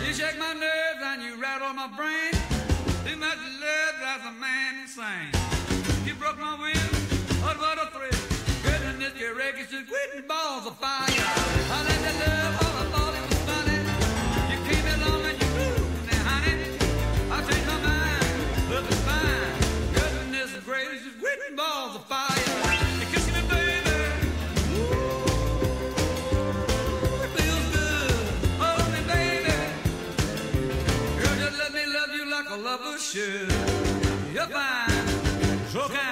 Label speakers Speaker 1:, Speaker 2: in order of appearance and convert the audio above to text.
Speaker 1: You shake my nerves and you rattle my brain. Too much love drives a man insane. You broke my will, what a thrill. Goodness, your records just quitting balls of fire. I let the love, all I thought it was funny. You came along and you moved me, honey. I changed my mind, love is fine. Goodness gracious, quitting balls of fire. You kissing me, baby. Ooh, it feels good. Hold me, baby. Girl, just let me love you like a lover should. You're fine, so kind.